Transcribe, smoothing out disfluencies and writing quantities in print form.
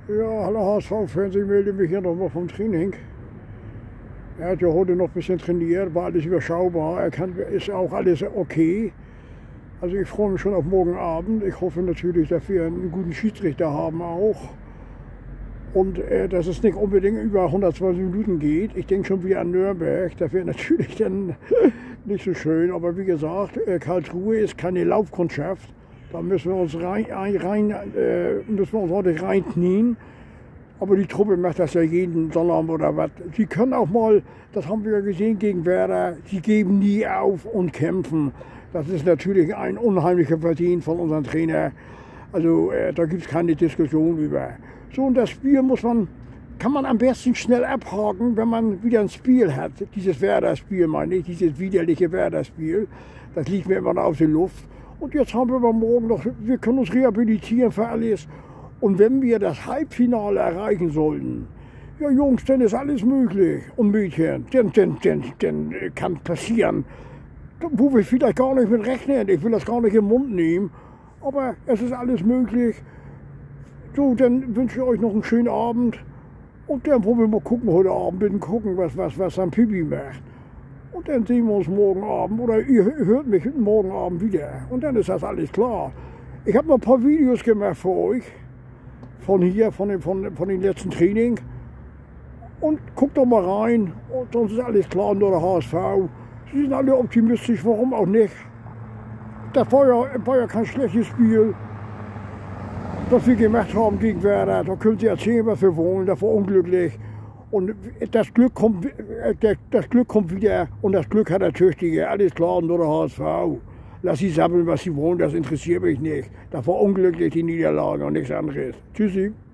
Ja, hallo HSV-Fans, ich melde mich hier nochmal vom Training. Er hat ja heute noch ein bisschen trainiert, war alles überschaubar, ist auch alles okay. Also ich freue mich schon auf morgen Abend. Ich hoffe natürlich, dass wir einen guten Schiedsrichter haben auch. Und dass es nicht unbedingt über 120 Minuten geht. Ich denke schon wieder an Nürnberg, das wäre natürlich dann nicht so schön. Aber wie gesagt, Karlsruhe ist keine Laufkundschaft. Da müssen wir uns ordentlich reinknien. Aber die Truppe macht das ja jeden Sonntag oder was. Sie können auch mal, das haben wir ja gesehen gegen Werder, sie geben nie auf und kämpfen. Das ist natürlich ein unheimlicher Verdienst von unserem Trainer. Also da gibt es keine Diskussion über. So, und das Spiel kann man am besten schnell abhaken, wenn man wieder ein Spiel hat. Dieses Werder-Spiel meine ich, dieses widerliche Werder-Spiel. Das liegt mir immer noch auf der Luft. Und jetzt haben wir morgen noch, wir können uns rehabilitieren für alles. Und wenn wir das Halbfinale erreichen sollten, ja Jungs, dann ist alles möglich. Und Mädchen, dann kann passieren, wo wir vielleicht gar nicht mit rechnen. Ich will das gar nicht im Mund nehmen, aber es ist alles möglich. So, dann wünsche ich euch noch einen schönen Abend. Und dann wollen wir mal gucken heute Abend, was St. Pipi macht. Und dann sehen wir uns morgen Abend, oder ihr hört mich morgen Abend wieder. Und dann ist das alles klar. Ich habe noch ein paar Videos gemacht für euch. Von hier, von den letzten Training. Und guckt doch mal rein. Und sonst ist alles klar, nur der HSV. Sie sind alle optimistisch, warum auch nicht. Das war ja kein schlechtes Spiel, das wir gemacht haben gegen Werder. Da können Sie erzählen, was wir wollen. Das war unglücklich. Und das Glück kommt wieder. Und das Glück hat der Tüchtige. Alles klar, nur der HSV. Lass sie sammeln, was sie wollen, das interessiert mich nicht. Das war unglücklich, die Niederlage und nichts anderes. Tschüssi.